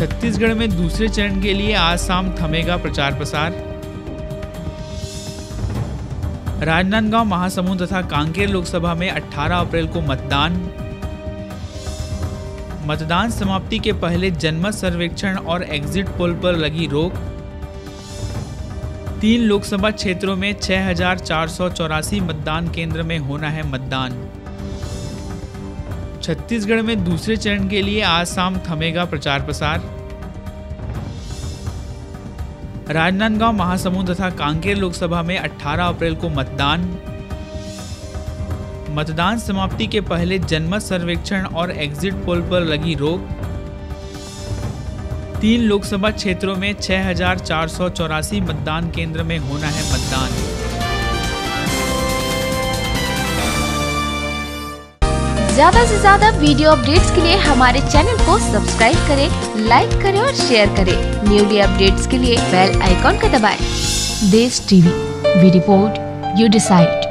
छत्तीसगढ़ में दूसरे चरण के लिए आज शाम थमेगा प्रचार प्रसार। राजनांदगांव, महासमुंद तथा कांकेर लोकसभा में 18 अप्रैल को मतदान। मतदान समाप्ति के पहले जनमत सर्वेक्षण और एग्जिट पोल पर लगी रोक। 3 लोकसभा क्षेत्रों में 6484 मतदान केंद्र में होना है मतदान। छत्तीसगढ़ में दूसरे चरण के लिए आज शाम थमेगा प्रचार प्रसार। राजनांदगांव, महासमुंद तथा कांकेर लोकसभा में 18 अप्रैल को मतदान। मतदान समाप्ति के पहले जनमत सर्वेक्षण और एग्जिट पोल पर लगी रोक। 3 लोकसभा क्षेत्रों में 6484 मतदान केंद्र में होना है मतदान। ज्यादा से ज्यादा वीडियो अपडेट्स के लिए हमारे चैनल को सब्सक्राइब करें, लाइक करें और शेयर करें। न्यूली अपडेट्स के लिए बेल आइकॉन का दबाएं। देश TV, we report, you decide.